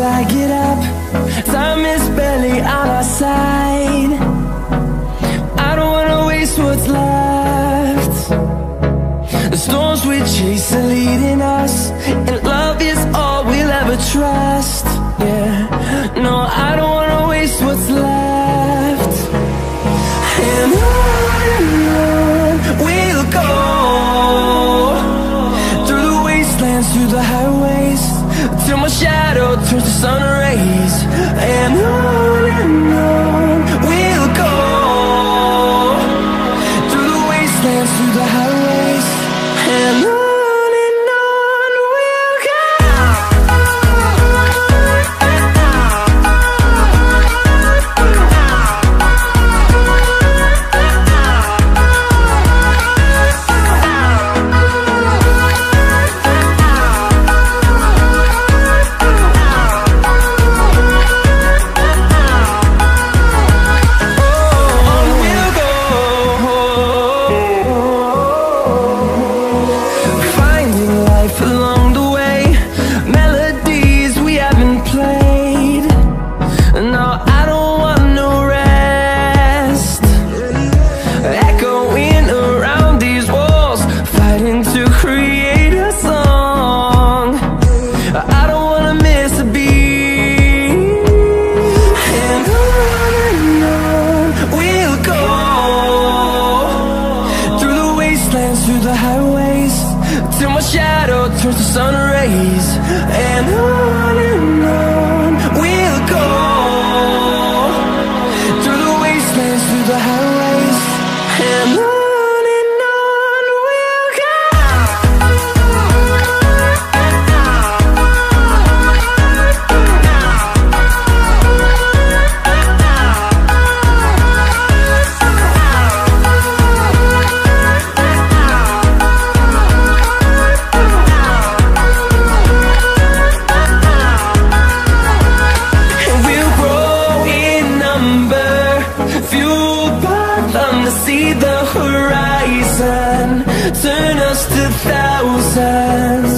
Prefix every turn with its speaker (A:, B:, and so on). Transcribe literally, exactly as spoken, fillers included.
A: till I get up. Time is barely on our side. I don't wanna waste what's left. The storms we chase are leading us, and love is all we'll ever trust. Yeah, no, I don't wanna waste what's left. And on and on we'll go, through the wastelands, through the highways, till my shadow turns to sun rays. And on and on we'll go, through the wastelands, through the highways, and on. Through the highways, till my shadow turns to sun rays. And on and on we'll go, through the wastelands, through the highways, and on. See the horizon, turn us to thousands.